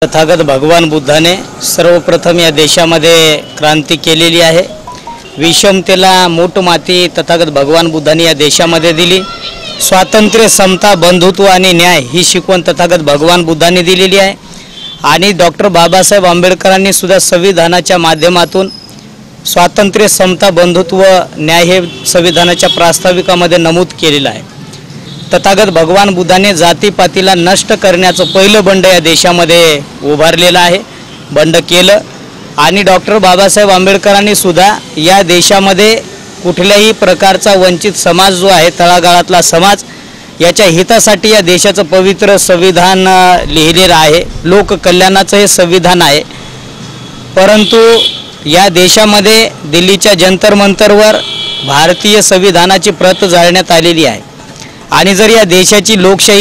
तथागत भगवान बुद्धाने सर्वप्रथम या देशामध्ये क्रांती केलेली आहे। विषमतेला मूठ माती तथागत भगवान बुद्धाने या देशामध्ये दिली। स्वातंत्र्य, समता, बंधुत्व आणि न्याय ही शिकवण तथागत भगवान बुद्धाने दिलेली आहे। आणि डॉक्टर बाबासाहेब आंबेडकरांनी सुद्धा संविधानाच्या माध्यमातून स्वातंत्र्य, समता, बंधुत्व, न्याय हे संविधानाच्या प्रास्ताविकामध्ये नमूद केलेलं आहे। तथागत भगवान बुद्धाने जातीपातीला नष्ट करण्याचं पहिलं बंड या देशामध्ये उभारलेलं आहे, बंड केलं। आणि डॉक्टर बाबासाहेब आंबेडकरांनी सुद्धा या देशामध्ये कुठल्याही प्रकारचा वंचित समाज जो आहे, तळागाळातला समाज, याच्या हितासाठी या देशाचं पवित्र संविधान लिहिलेलं आहे। लोककल्याणाचं हे संविधान आहे। परंतु या देशामध्ये दिल्लीच्या जंतर मंतरवर भारतीय संविधानाची प्रत जाळण्यात आलेली आहे। आणि जर या देशाची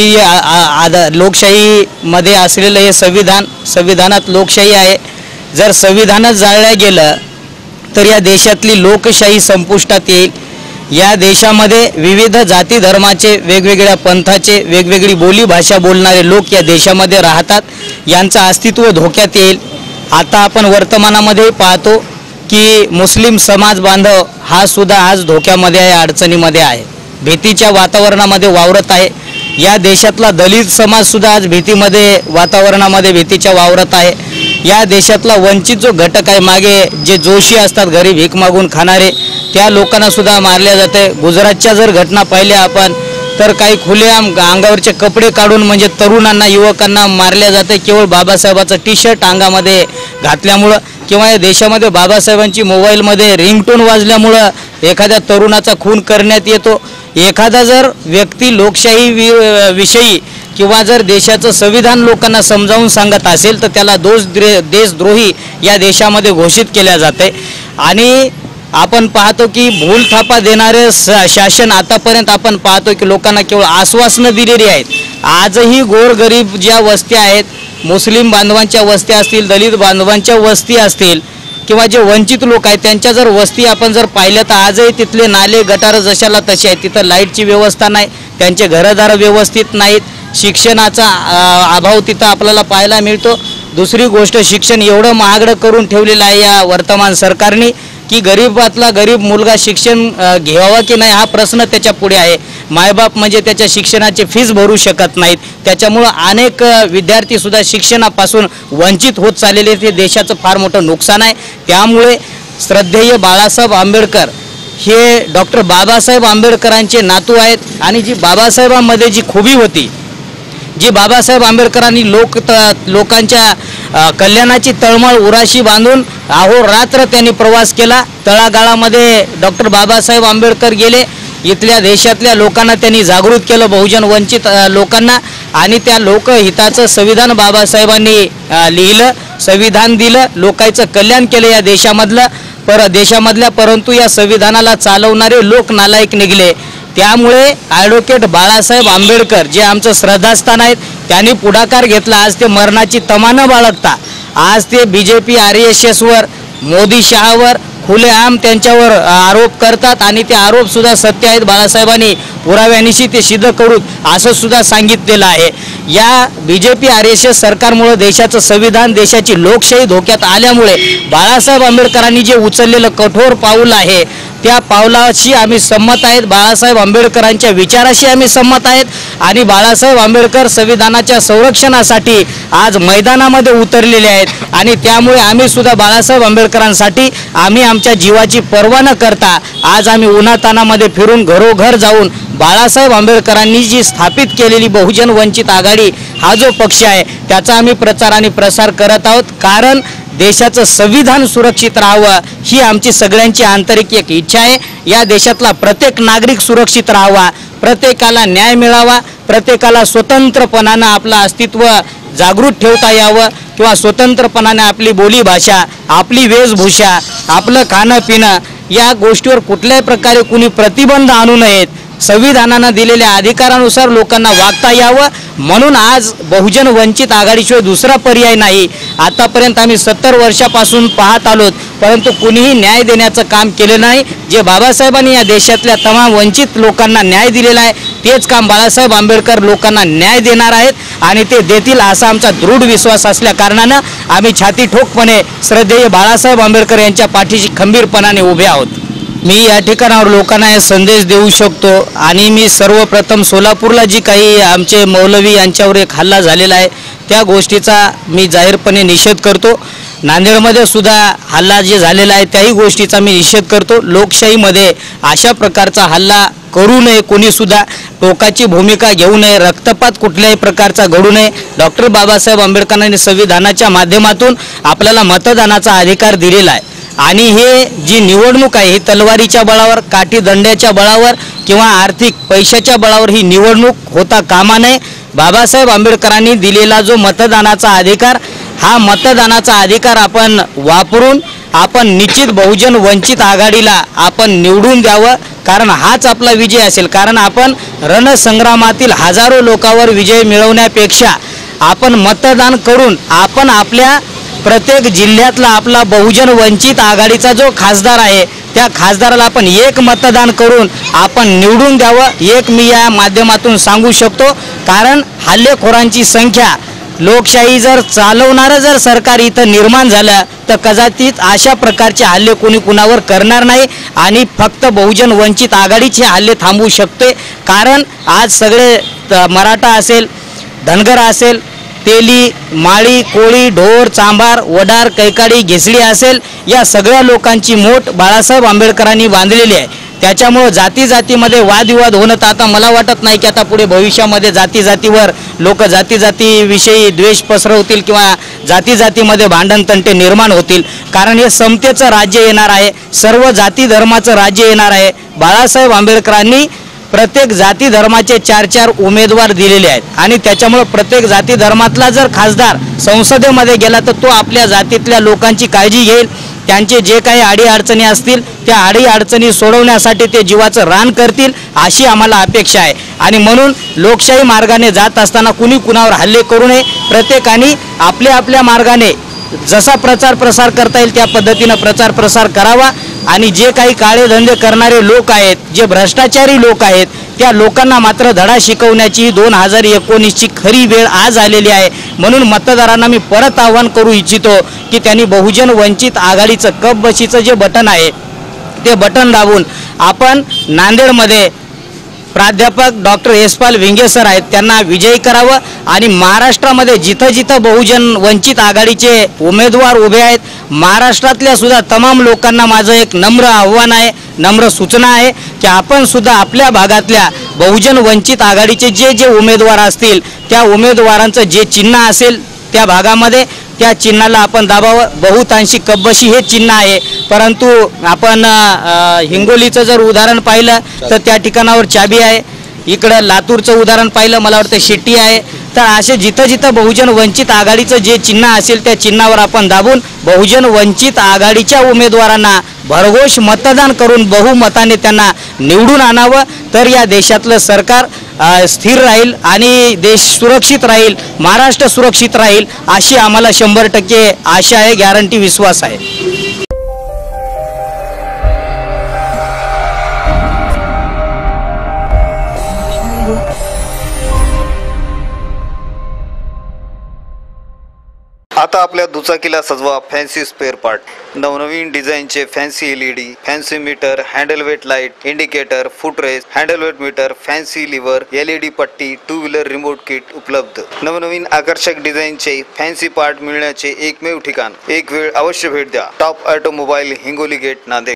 लोकशाहीमध्ये असलेलं हे संविधानात लोकशाही आहे, जर संविधानच जाळलं गेलं तर या देशातली लोकशाही संपुष्टात येईल। या देशामध्ये विविध जाती धर्माचे, वेगवेगळ्या पंथाचे, वेगवेगळी बोली भाषा बोलणारे लोक या देशामध्ये राहतात, यांचं अस्तित्व धोक्यात येईल। आता आपण वर्तमानामध्ये पाहतो की मुस्लिम समाज बांधव हा सुद्धा आज धोक्यामध्ये आहे, अडचणीमध्ये आहे, भीतीच्या वातावरणामध्ये वावरत आहे। या देशातला दलित समाज सुद्धा आज वातावरणामध्ये भीतीच्या वावरत आहे। या देशातला वंचित जो घटक आहे, मागे जे जोशी असतात घरी भीक मागून खाणारे, त्या लोकांना सुद्धा मारले जाते। गुजरातच्या जर घटना पाहिल्या आपण तर काही खुलेआम अंगावरचे कपडे काढून म्हणजे तरुणांना, युवकांना मारले जाते केवळ बाबासाहेबाचं टी शर्ट अंगामध्ये घातल्यामुळं, किंवा या देशामध्ये बाबासाहेबांची मोबाईलमध्ये रिंगटोन वाजल्यामुळं एखाद्या तरुणाचा खून करण्यात येतो। एखादा जर व्यक्ती लोकशाही विषयी किंवा जर देशाचं संविधान लोकांना समजावून सांगत असेल तर त्याला देशद्रोही या देशामध्ये घोषित केल्या जाते। आणि आपण पाहतो की भूलथापा देणारे शासन आतापर्यंत आपण पाहतो की लोकांना केवळ आश्वासनं दिलेली आहेत। आजही गोरगरीब ज्या वस्ती आहेत, मुस्लिम बांधवांच्या वस्ती असतील, दलित बांधवांच्या वस्ती असतील, किंवा जे वंचित लोक आहेत त्यांच्या जर वस्ती आपण जर पाहिलं तर आजही तिथले नाले गटारं जशाला तसे आहेत। तिथं लाईटची व्यवस्था नाही, त्यांचे घरदार व्यवस्थित नाहीत, शिक्षणाचा अभाव तिथं आपल्याला पाहायला मिळतो। दुसरी गोष्ट, शिक्षण एवढं महागडं करून ठेवलेलं आहे या वर्तमान सरकारने की गरीबातला गरीब मुलगा शिक्षण घ्यावा की नाही हा प्रश्न त्याच्या पुढे आहे। मायबाप म्हणजे त्याच्या शिक्षणाची फीस भरू शकत नाहीत, त्याच्यामुळं अनेक विद्यार्थी सुद्धा शिक्षणापासून वंचित होत चाललेले, ते देशाचं फार मोठं नुकसान आहे। त्यामुळे श्रद्धेय बाळासाहेब आंबेडकर हे डॉक्टर बाबासाहेब आंबेडकरांचे नातू आहेत। आणि जी बाबासाहेबांमध्ये जी खुबी होती, जी बाबासाहेब आंबेडकरांनी लोकांच्या कल्याणाची तळमळ उराशी बांधून अहोरात्र त्यांनी प्रवास केला। तळागाळामध्ये डॉक्टर बाबासाहेब आंबेडकर गेले, इथल्या देशातल्या लोकांना त्यांनी जागृत केलं, बहुजन वंचित लोकांना। आणि त्या लोकहिताचं संविधान बाबासाहेबांनी लिहिलं, संविधान दिलं, लोकांचं कल्याण केलं या देशामधल्या। परंतु या संविधानाला चालवणारे लोक नालायक निघले। त्यामुळे ॲडव्होकेट बाळासाहेब आंबेडकर जे आमचं श्रद्धास्थान आहेत, त्यांनी पुढाकार घेतला। आज ते मरणाची तमा न बाळगता आज ते BJP RSSवर, मोदी शहावर खुलेआम त्यांच्यावर आरोप करतात आणि ते आरोप सुद्धा सत्य आहेत। बाळासाहेबांनी पुराव्यानिशी ते सिद्ध करू असं सुद्धा सांगितलेलं आहे। या BJP RSS सरकारमुळे देशाचं संविधान, देशाची लोकशाही धोक्यात आल्यामुळे बाळासाहेब आंबेडकरांनी जे उचललेलं कठोर पाऊल आहे त्या पावलाशी आम्ही सहमत आहेत। बाळासाहेब आंबेडकरांच्या विचाराशी आम्ही सहमत आहेत। आणि बाळासाहेब आंबेडकर संविधानाच्या संरक्षणासाठी आज मैदानामध्ये उतरलेले आहेत। आणि त्यामुळे आम्ही सुद्धा बाळासाहेब आंबेडकरांसाठी आम्ही आमच्या जीवाची पर्वा न करता आज आम्ही उन्हातानामध्ये फिरून घरोघर जाऊन बाळासाहेब आंबेडकरांनी जी स्थापित केलेली बहुजन वंचित आघाडी हा जो पक्ष आहे त्याचा आम्ही प्रचार आणि प्रसार करत आहोत। कारण देशाचं संविधान सुरक्षित राहावं ही आमची सगळ्यांची आंतरिक एक इच्छा आहे। या देशातला प्रत्येक नागरिक सुरक्षित राहावा, प्रत्येकाला न्याय मिळावा, प्रत्येकाला स्वतंत्रपणानं आपलं अस्तित्व जागृत ठेवता यावं, किंवा स्वतंत्रपणाने आपली बोली भाषा, आपली वेशभूषा, आपलं खाणं पिणं या गोष्टीवर कुठल्याही प्रकारे कुणी प्रतिबंध आणू नयेत। संविधानानं दिलेल्या अधिकारानुसार लोकांना वागता यावं, म्हणून आज बहुजन वंचित आघाडीशिवाय दुसरा पर्याय नाही. आतापर्यंत आम्ही 70 वर्षापासून पाहत आलोत, परंतु कुणीही न्याय देण्याचं काम केलं नाही. जे बाबासाहेबांनी या देशातल्या तमाम वंचित लोकांना न्याय दिलेला आहे, तेच काम बाळासाहेब आंबेडकर लोकांना न्याय देणार आहेत आणि ते देतील असा आमचा दृढ विश्वास असल्या कारणानं आम्ही छाती ठोकपणे श्रद्धेय बाळासाहेब आंबेडकर यांच्या पाठीशी खंबीरपणाने उभे आहोत. मी या ठिकाणावर लोकांना हे संदेश देऊ शकतो आणि मी सर्वप्रथम सोलापूरला जी काही आमचे मौलवी यांच्यावर एक हल्ला झालेला आहे त्या गोष्टीचा मी जाहीरपणे निषेध करतो. नांदेडमध्ये सुद्धा हल्ला जे झालेला आहे त्याही गोष्टीचा मी निषेध करतो. लोकशाहीमध्ये अशा प्रकारचा हल्ला करू नये, कोणीसुद्धा टोकाची भूमिका घेऊ नये, रक्तपात कुठल्याही प्रकारचा घडू नये. डॉक्टर बाबासाहेब आंबेडकरांनी संविधानाच्या माध्यमातून आपल्याला मतदानाचा अधिकार दिलेला आहे आणि हे जी निवडणूक आहे ही तलवारीच्या बळावर, काठी दंड्याच्या बळावर किंवा आर्थिक पैशाच्या बळावर ही निवडणूक होता कामा नये. बाबासाहेब आंबेडकरांनी दिलेला जो मतदानाचा अधिकार, हा मतदानाचा अधिकार आपण वापरून आपण निश्चित बहुजन वंचित आघाडीला आपण निवडून द्यावं, कारण हाच आपला विजय असेल. कारण आपण रणसंग्रामातील हजारो लोकांवर विजय मिळवण्यापेक्षा आपण मतदान करून आपण आपल्या प्रत्येक जिल्ह्यातला आपला बहुजन वंचित आघाडीचा जो खासदार आहे त्या खासदाराला आपण एक मतदान करून आपण निवडून द्यावं, एक मी या माध्यमातून सांगू शकतो. कारण हल्लेखोरांची संख्या, लोकशाही जर चालवणारं जर सरकार इथं निर्माण झालं तर कदाचित अशा प्रकारचे हल्ले कोणी कुणावर करणार नाही आणि फक्त बहुजन वंचित आघाडीचे हल्ले थांबवू शकते. कारण आज सगळे मराठा असेल, धनगर असेल, तेली, माळी, कोळी, ढोर, चांभार, वडार, कैकाडी, घेसडी असेल, या सगळ्या लोकांची मोठ बाळासाहेब आंबेडकरांनी बांधलेली आहे. त्याच्यामुळं जाती जातीमध्ये वादविवाद होणं तर आता मला वाटत नाही की आता पुढे भविष्यामध्ये जाती जातीवर लोक जाती जातीविषयी द्वेष पसरवतील किंवा जाती जातीमध्ये भांडण तंटे निर्माण होतील. कारण हे समतेचं राज्य येणार आहे, सर्व जाती धर्माचं राज्य येणार आहे. बाळासाहेब आंबेडकरांनी प्रत्येक जाती धर्माचे 4-4 उमेदवार दिलेले आहेत आणि त्याच्यामुळे प्रत्येक जाती धर्मातला जर खासदार संसदेमध्ये गेला तर तो आपल्या जातीतल्या लोकांची काळजी घेईल, त्यांचे जे काही अडीअडचणी असतील त्या अडीअडचणी सोडवण्यासाठी ते जीवाचं रान करतील अशी आम्हाला अपेक्षा आहे. आणि म्हणून लोकशाही मार्गाने जात असताना कुणी कुणावर हल्ले करू नये. प्रत्येकाने आपल्या आपल्या मार्गाने जसा प्रचार प्रसार करता येईल त्या पद्धतीनं प्रचार प्रसार करावा आणि जे काही काळे धंदे करणारे लोक आहेत, जे भ्रष्टाचारी लोक आहेत, त्या लोकांना मात्र धडा शिकवण्याची 2019ची खरी वेळ आज आलेली आहे. म्हणून मतदारांना मी परत आवाहन करू इच्छितो की त्यांनी बहुजन वंचित आघाडीचं कप बशीचं जे बटन आहे ते बटन दाबून आपण नांदेडमध्ये प्राध्यापक डॉक्टर यशपाल विंगे सर आहेत त्यांना विजयी करावं आणि महाराष्ट्रामध्ये जिथं जिथं बहुजन वंचित आघाडीचे उमेदवार उभे आहेत महाराष्ट्रातल्या सुद्धा तमाम लोकांना माझं एक नम्र आव्हान आहे, नम्र सूचना आहे की आपण सुद्धा आपल्या भागातल्या बहुजन वंचित आघाडीचे जे जे उमेदवार असतील त्या उमेदवारांचं जे चिन्ह असेल त्या भागामध्ये त्या चिन्हाला आपण दाबावं. बहुतांशी कब्बशी हे चिन्ह आहे, परंतु आपण हिंगोलीचं जर उदाहरण पाहिलं तर त्या ठिकाणावर चाबी आहे. इकडं लातूरचं उदाहरण पाहिलं मला वाटतं शिट्टी आहे. तर असे जिथं जिथं बहुजन वंचित आघाडीचं जे चिन्ह असेल त्या चिन्हावर आपण दाबून बहुजन वंचित आघाडीच्या उमेदवारांना भरघोष मतदान करून बहुमताने त्यांना निवडून आणावं. तर या देशातलं सरकार स्थिर राहील आणि देश सुरक्षित राहील, महाराष्ट्र सुरक्षित राहील अशी आम्हाला 100% आशा आहे, गॅरंटी, विश्वास आहे. आता आपल्या दुचाकीला सजवा फॅन्सी स्पेअर पार्ट. नवनवीन डिझाईनचे fancy LED, fancy meter, handle weight light, indicator, foot rest, handle weight meter, fancy lever, LED पट्टी, 2 व्हीलर रिमोट किट उपलब्ध. नवनवीन आकर्षक डिझाईनचे फॅन्सी पार्ट मिळण्याचे एकमेव ठिकाण. एक वेळ अवश्य भेट द्या. Top automobile, Hingoli gate, Nanded.